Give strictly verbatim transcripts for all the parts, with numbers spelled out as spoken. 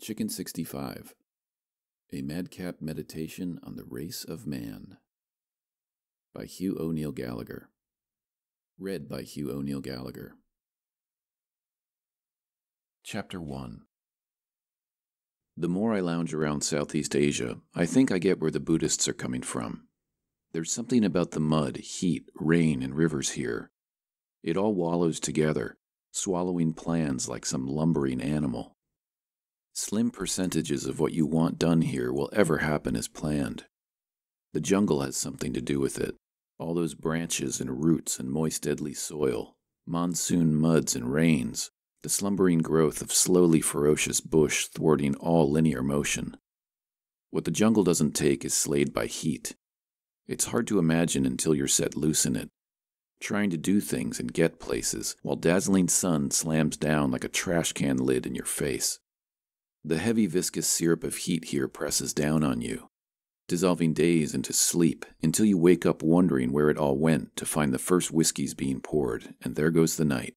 Chicken sixty-five, A Madcap Meditation on the Race of Man, by Hugh O'Neill Gallagher. Read by Hugh O'Neill Gallagher. Chapter one. The more I lounge around Southeast Asia, I think I get where the Buddhists are coming from. There's something about the mud, heat, rain, and rivers here. It all wallows together, swallowing plans like some lumbering animal. Slim percentages of what you want done here will ever happen as planned. The jungle has something to do with it. All those branches and roots and moist deadly soil, monsoon muds and rains, the slumbering growth of slowly ferocious bush thwarting all linear motion. What the jungle doesn't take is slayed by heat. It's hard to imagine until you're set loose in it, trying to do things and get places while dazzling sun slams down like a trash can lid in your face. The heavy viscous syrup of heat here presses down on you, dissolving days into sleep until you wake up wondering where it all went to find the first whiskeys being poured, and there goes the night.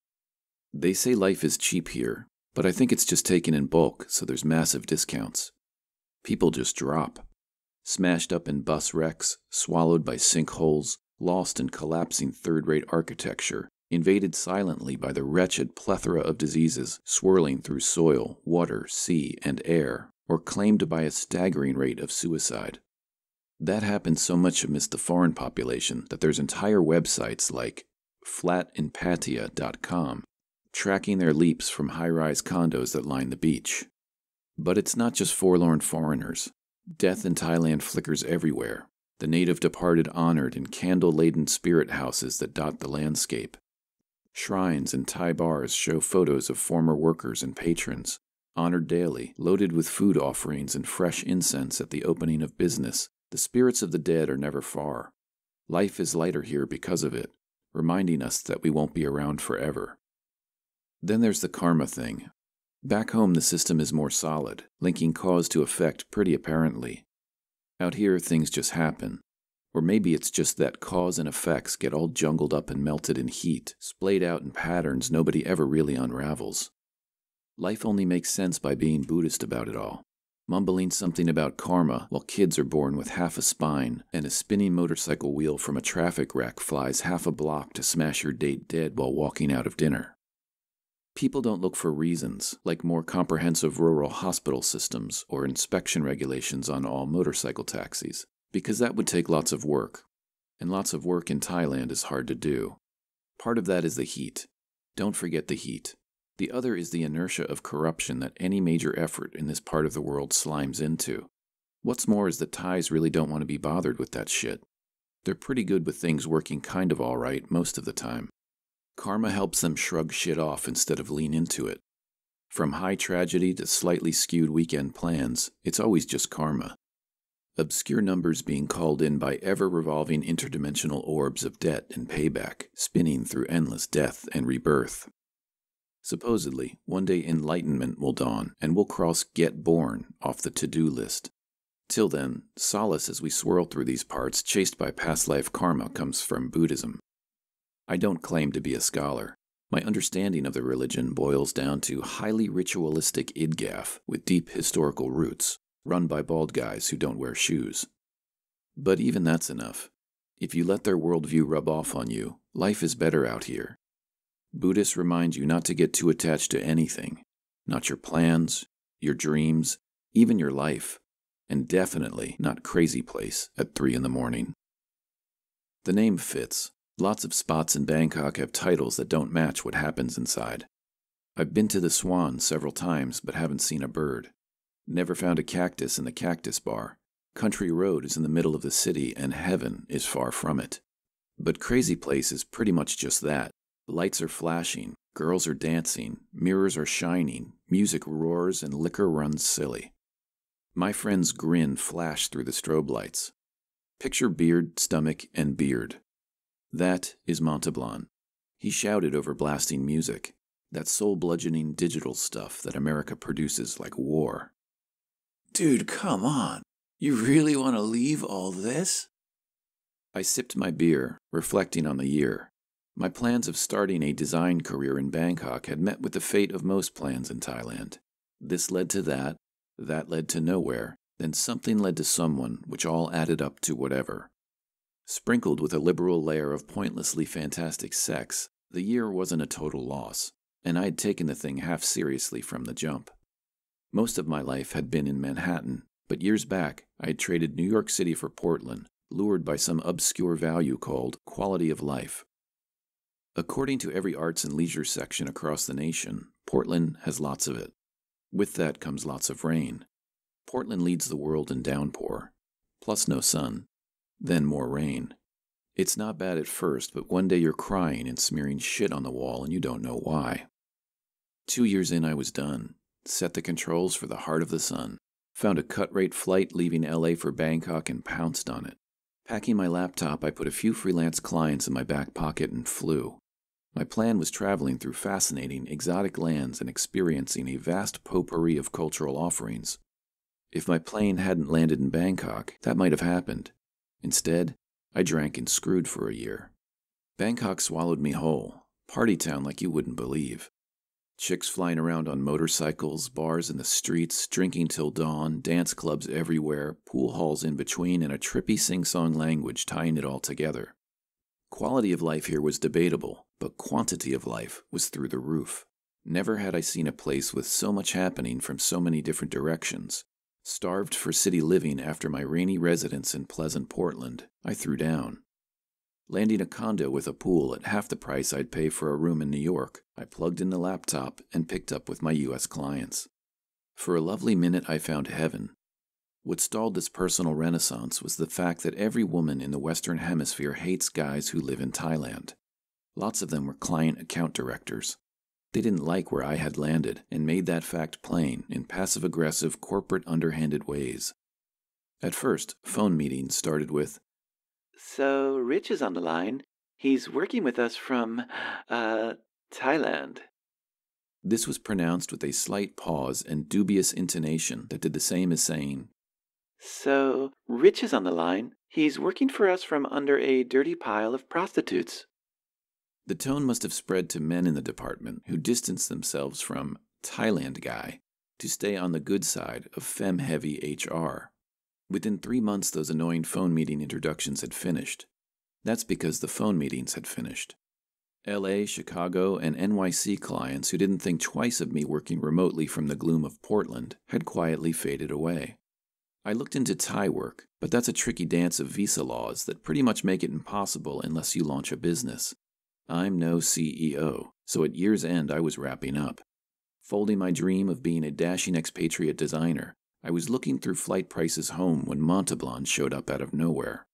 They say life is cheap here, but I think it's just taken in bulk, so there's massive discounts. People just drop. Smashed up in bus wrecks, swallowed by sinkholes, lost in collapsing third-rate architecture, invaded silently by the wretched plethora of diseases swirling through soil, water, sea, and air, or claimed by a staggering rate of suicide. That happens so much amidst the foreign population that there's entire websites like flat empatia dot com tracking their leaps from high-rise condos that line the beach. But it's not just forlorn foreigners. Death in Thailand flickers everywhere, the native departed honored in candle-laden spirit houses that dot the landscape. Shrines and Thai bars show photos of former workers and patrons, honored daily, loaded with food offerings and fresh incense at the opening of business. The spirits of the dead are never far. Life is lighter here because of it, reminding us that we won't be around forever. Then there's the karma thing. Back home the system is more solid, linking cause to effect pretty apparently. Out here things just happen. Or maybe it's just that cause and effects get all jungled up and melted in heat, splayed out in patterns nobody ever really unravels. Life only makes sense by being Buddhist about it all, mumbling something about karma while kids are born with half a spine and a spinning motorcycle wheel from a traffic wreck flies half a block to smash your date dead while walking out of dinner. People don't look for reasons, like more comprehensive rural hospital systems or inspection regulations on all motorcycle taxis, because that would take lots of work, and lots of work in Thailand is hard to do. Part of that is the heat. Don't forget the heat. The other is the inertia of corruption that any major effort in this part of the world slimes into. What's more is that Thais really don't want to be bothered with that shit. They're pretty good with things working kind of all right most of the time. Karma helps them shrug shit off instead of lean into it. From high tragedy to slightly skewed weekend plans, it's always just karma. Obscure numbers being called in by ever-revolving interdimensional orbs of debt and payback, spinning through endless death and rebirth. Supposedly, one day enlightenment will dawn, and we'll cross Get Born off the to-do list. Till then, solace as we swirl through these parts chased by past life karma comes from Buddhism. I don't claim to be a scholar. My understanding of the religion boils down to highly ritualistic idgaf with deep historical roots, run by bald guys who don't wear shoes. But even that's enough. If you let their worldview rub off on you, life is better out here. Buddhists remind you not to get too attached to anything, not your plans, your dreams, even your life, and definitely not Crazy Place at three in the morning. The name fits. Lots of spots in Bangkok have titles that don't match what happens inside. I've been to the Swan several times but haven't seen a bird. Never found a cactus in the cactus bar. Country Road is in the middle of the city and heaven is far from it. But Crazy Place is pretty much just that. Lights are flashing, girls are dancing, mirrors are shining, music roars and liquor runs silly. My friend's grin flashed through the strobe lights. Picture beard, stomach, and beard. That is Montalban. He shouted over blasting music, that soul-bludgeoning digital stuff that America produces like war. Dude, come on. You really want to leave all this? I sipped my beer, reflecting on the year. My plans of starting a design career in Bangkok had met with the fate of most plans in Thailand. This led to that, that led to nowhere, then something led to someone, which all added up to whatever. Sprinkled with a liberal layer of pointlessly fantastic sex, the year wasn't a total loss, and I'd taken the thing half seriously from the jump. Most of my life had been in Manhattan, but years back I had traded New York City for Portland, lured by some obscure value called quality of life. According to every arts and leisure section across the nation, Portland has lots of it. With that comes lots of rain. Portland leads the world in downpour, plus no sun, then more rain. It's not bad at first, but one day you're crying and smearing shit on the wall and you don't know why. Two years in I was done, set the controls for the heart of the sun, found a cut-rate flight leaving L A for Bangkok and pounced on it. Packing my laptop, I put a few freelance clients in my back pocket and flew. My plan was traveling through fascinating, exotic lands and experiencing a vast potpourri of cultural offerings. If my plane hadn't landed in Bangkok, that might have happened. Instead, I drank and screwed for a year. Bangkok swallowed me whole, party town like you wouldn't believe. Chicks flying around on motorcycles, bars in the streets, drinking till dawn, dance clubs everywhere, pool halls in between, and a trippy sing-song language tying it all together. Quality of life here was debatable, but quantity of life was through the roof. Never had I seen a place with so much happening from so many different directions. Starved for city living after my rainy residence in pleasant Portland, I threw down. Landing a condo with a pool at half the price I'd pay for a room in New York, I plugged in the laptop and picked up with my U S clients. For a lovely minute I found heaven. What stalled this personal renaissance was the fact that every woman in the Western Hemisphere hates guys who live in Thailand. Lots of them were client account directors. They didn't like where I had landed and made that fact plain in passive-aggressive, corporate, underhanded ways. At first, phone meetings started with, "So, Rich is on the line. He's working with us from, uh, Thailand." This was pronounced with a slight pause and dubious intonation that did the same as saying, "So, Rich is on the line. He's working for us from under a dirty pile of prostitutes." The tone must have spread to men in the department who distanced themselves from Thailand guy to stay on the good side of femme-heavy H R. Within three months, those annoying phone meeting introductions had finished. That's because the phone meetings had finished. L A, Chicago, and N Y C clients who didn't think twice of me working remotely from the gloom of Portland had quietly faded away. I looked into Thai work, but that's a tricky dance of visa laws that pretty much make it impossible unless you launch a business. I'm no C E O, so at year's end I was wrapping up. Folding my dream of being a dashing expatriate designer, I was looking through flight prices home when Montauban showed up out of nowhere.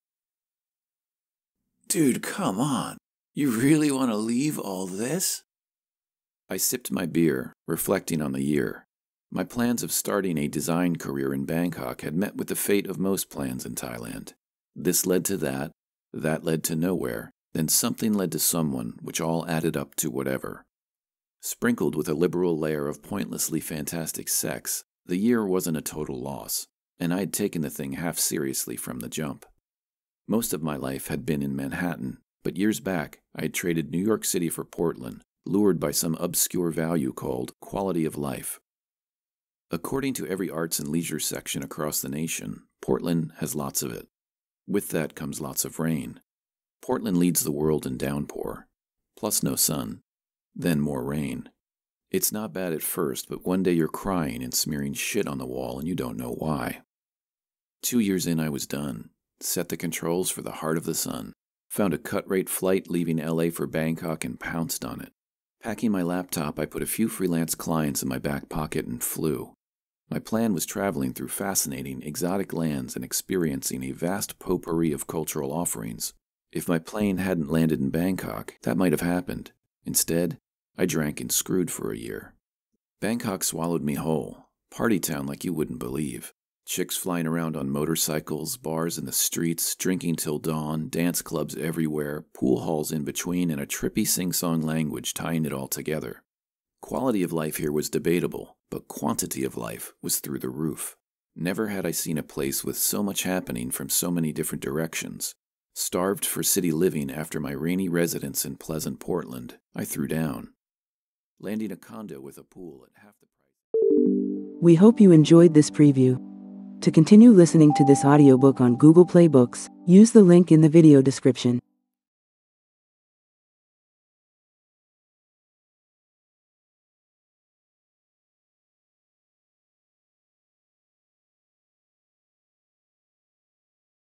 "Dude, come on. You really want to leave all this?" I sipped my beer, reflecting on the year. My plans of starting a design career in Bangkok had met with the fate of most plans in Thailand. This led to that, that led to nowhere, then something led to someone, which all added up to whatever. Sprinkled with a liberal layer of pointlessly fantastic sex, the year wasn't a total loss, and I had taken the thing half seriously from the jump. Most of my life had been in Manhattan, but years back I had traded New York City for Portland, lured by some obscure value called quality of life. According to every arts and leisure section across the nation, Portland has lots of it. With that comes lots of rain. Portland leads the world in downpour, plus no sun, then more rain. It's not bad at first, but one day you're crying and smearing shit on the wall and you don't know why. Two years in I was done, set the controls for the heart of the sun, found a cut-rate flight leaving L A for Bangkok and pounced on it. Packing my laptop, I put a few freelance clients in my back pocket and flew. My plan was traveling through fascinating, exotic lands and experiencing a vast potpourri of cultural offerings. If my plane hadn't landed in Bangkok, that might have happened. Instead, I drank and screwed for a year. Bangkok swallowed me whole, party town like you wouldn't believe. Chicks flying around on motorcycles, bars in the streets, drinking till dawn, dance clubs everywhere, pool halls in between, and a trippy sing-song language tying it all together. Quality of life here was debatable, but quantity of life was through the roof. Never had I seen a place with so much happening from so many different directions. Starved for city living after my rainy residence in pleasant Portland, I threw down. Landing a condo with a pool at half the price. We hope you enjoyed this preview. To continue listening to this audiobook on Google Play Books, use the link in the video description.